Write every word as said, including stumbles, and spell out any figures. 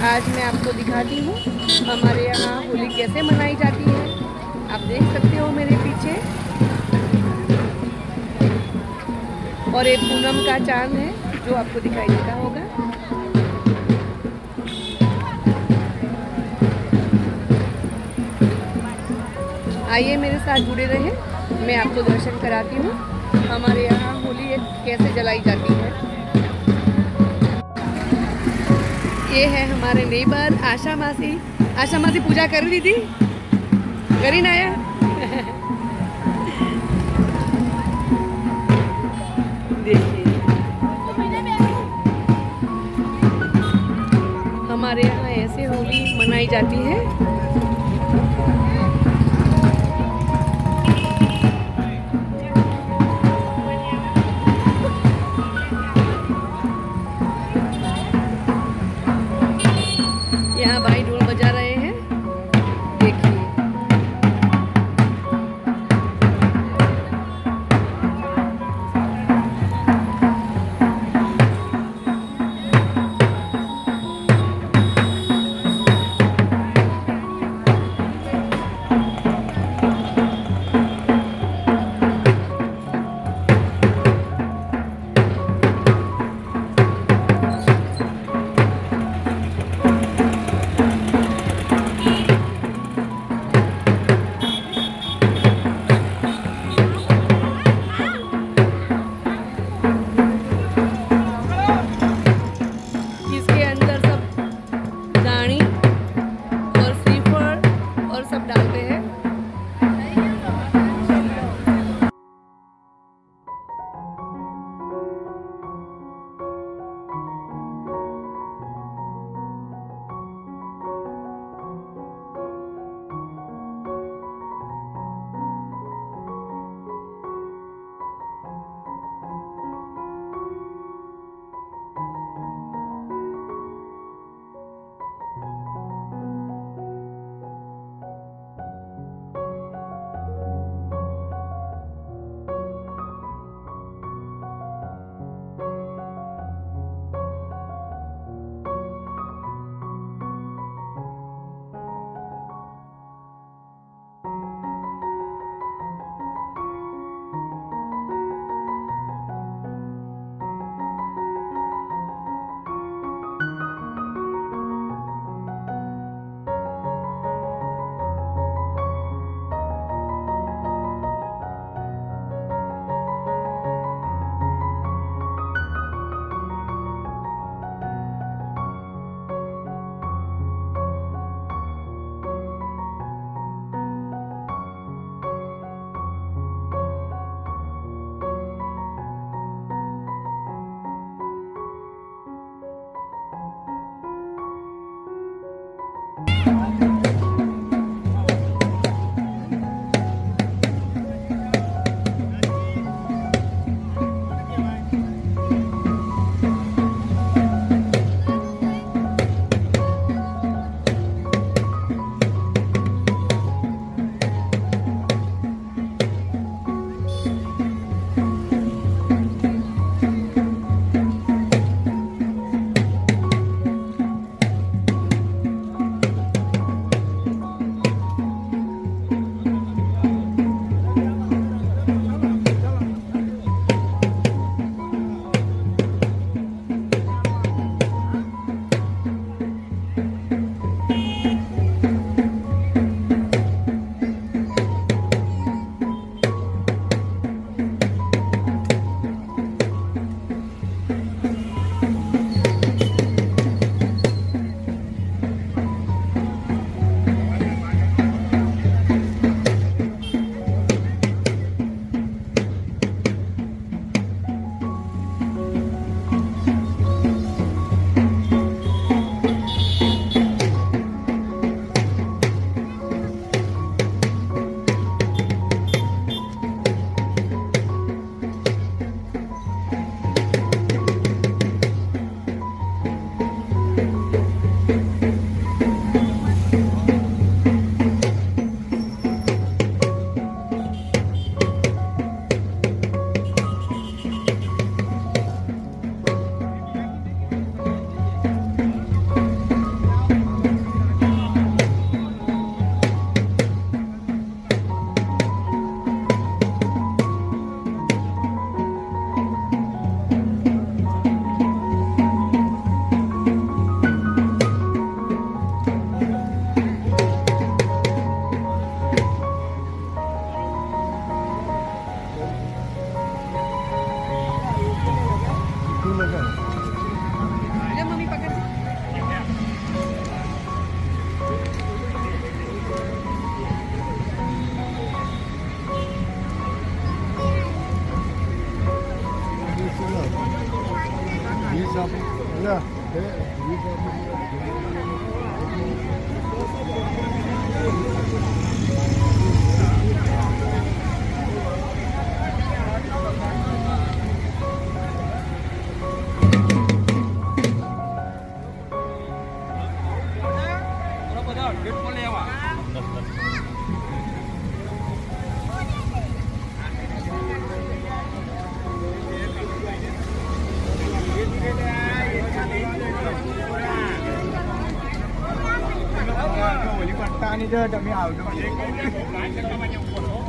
आज मैं आपको दिखाती हूँ हमारे यहाँ होली कैसे मनाई जाती है। आप देख सकते हो मेरे पीछे, और एक पूनम का चांद है जो आपको दिखाई देता होगा। आइए मेरे साथ जुड़े रहें, मैं आपको दर्शन कराती हूँ हमारे यहाँ होली कैसे जलाई जाती है। ये है हमारे नेबर आशा मासी। आशा मासी पूजा कर रही थी, करी ना आया। देखिए हमारे यहाँ ऐसे होली मनाई जाती है। यहाँ भाई ढोल बजा रहे हैं, देखिए। Ada. Holi પટ્ટા ની જો તમે આવજો